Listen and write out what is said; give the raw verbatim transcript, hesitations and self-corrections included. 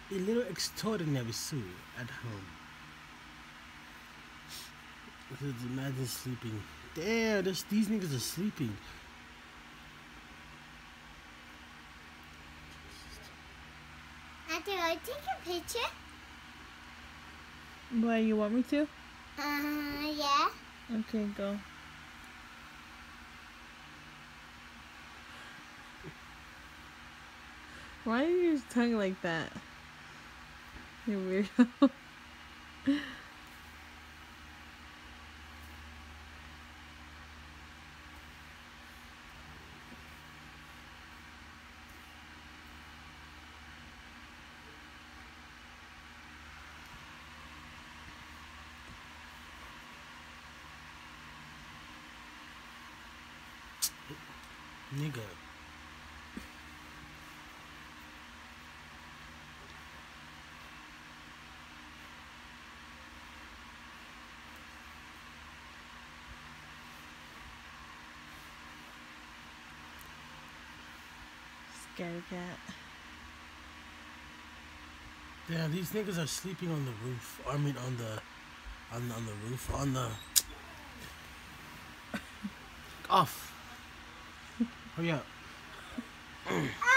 a little extraordinary soul at home. Just imagine sleeping. Damn, this, these niggas are sleeping. Auntie, I take a picture? Why, you want me to? Uh, yeah. Okay, go. Why are you tongue like that? You weirdo. Nigga. Scared cat. Damn, these niggas are sleeping on the roof. I mean, on the, on, on the roof, on the. Off. Hurry up.